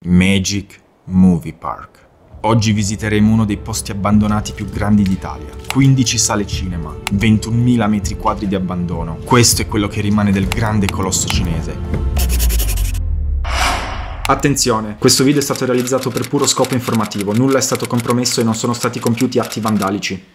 Magic Movie Park. Oggi visiteremo uno dei posti abbandonati più grandi d'Italia. 15 sale cinema, 21.000 metri quadri di abbandono. Questo è quello che rimane del grande colosso cinese. Attenzione, questo video è stato realizzato per puro scopo informativo, nulla è stato compromesso e non sono stati compiuti atti vandalici.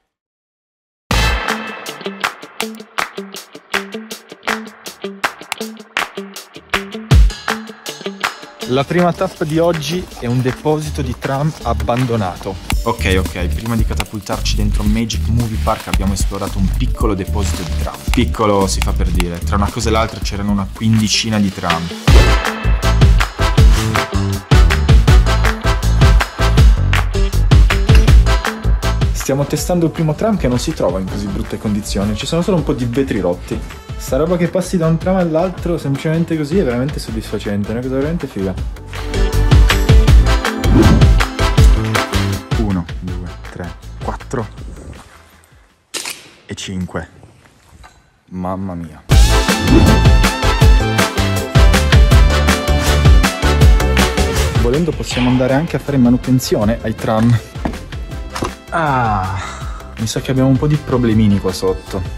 La prima tappa di oggi è un deposito di tram abbandonato. Ok, prima di catapultarci dentro Magic Movie Park abbiamo esplorato un piccolo deposito di tram. Piccolo si fa per dire, tra una cosa e l'altra c'erano una quindicina di tram. Stiamo testando il primo tram che non si trova in così brutte condizioni, ci sono solo un po' di vetri rotti. Sta roba che passi da un tram all'altro semplicemente così è veramente soddisfacente, è una cosa veramente figa. 1, 2, 3, 4 e 5. Mamma mia. Volendo possiamo andare anche a fare manutenzione ai tram. Mi sa che abbiamo un po' di problemini qua sotto.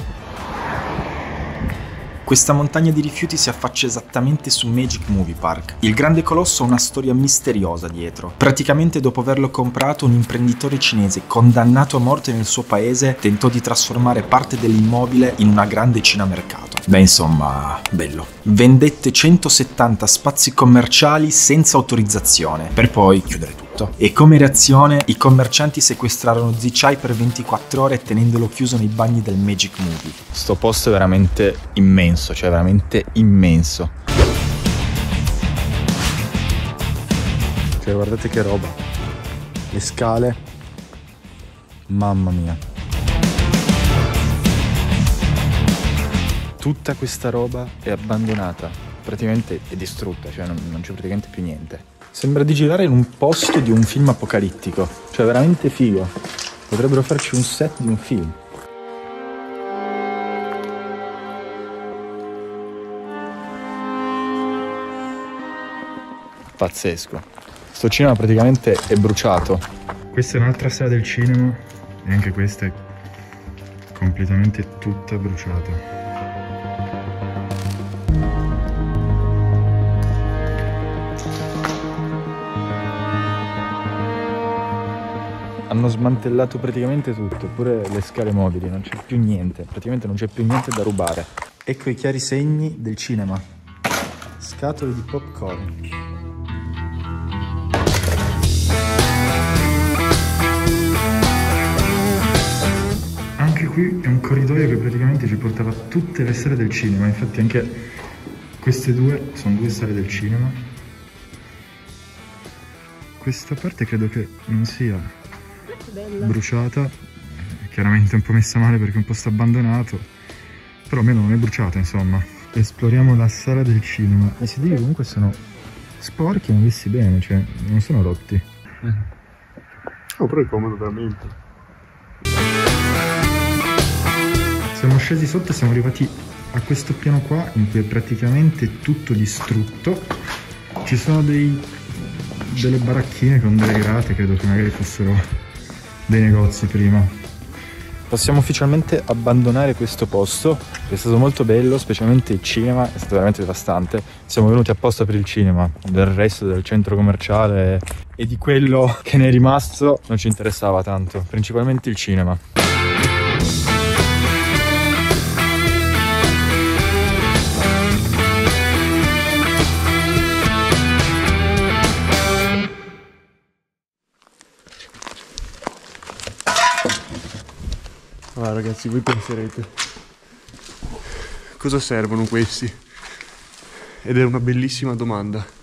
Questa montagna di rifiuti si affaccia esattamente su Magic Movie Park. Il grande colosso ha una storia misteriosa dietro. Praticamente dopo averlo comprato, un imprenditore cinese condannato a morte nel suo paese tentò di trasformare parte dell'immobile in una grande cinemercato. Beh, insomma, bello. Vendette 170 spazi commerciali senza autorizzazione, per poi chiudere tutto. E come reazione, i commercianti sequestrarono Zichai per 24 ore tenendolo chiuso nei bagni del Magic Movie. Sto posto è veramente immenso, cioè veramente immenso. Cioè guardate che roba. Le scale. Mamma mia. Tutta questa roba è abbandonata. Praticamente è distrutta, cioè non c'è praticamente più niente. Sembra di girare in un posto di un film apocalittico. Cioè veramente figo. Potrebbero farci un set di un film. Pazzesco. Sto cinema praticamente è bruciato. Questa è un'altra sala del cinema e anche questa è completamente tutta bruciata. Hanno smantellato praticamente tutto, pure le scale mobili, non c'è più niente, praticamente non c'è più niente da rubare. Ecco i chiari segni del cinema. Scatole di popcorn. Anche qui è un corridoio che praticamente ci portava a tutte le sale del cinema, infatti anche queste due sono due sale del cinema. Questa parte credo che non sia bruciata, chiaramente un po' messa male perché è un posto abbandonato, però almeno non è bruciata, insomma. Esploriamo la sala del cinema. I sedili comunque sono sporchi e non messi bene, cioè non sono rotti. Oh, però è comodo veramente. Siamo scesi sotto e siamo arrivati a questo piano qua in cui è praticamente tutto distrutto. Ci sono delle baracchine con delle grate, credo che magari fossero dei negozi prima. Possiamo ufficialmente abbandonare questo posto. È stato molto bello, specialmente il cinema è stato veramente devastante. Siamo venuti apposta per il cinema, del resto del centro commerciale e di quello che ne è rimasto non ci interessava tanto, principalmente il cinema. Allora ragazzi, voi penserete cosa servono questi? Ed è una bellissima domanda.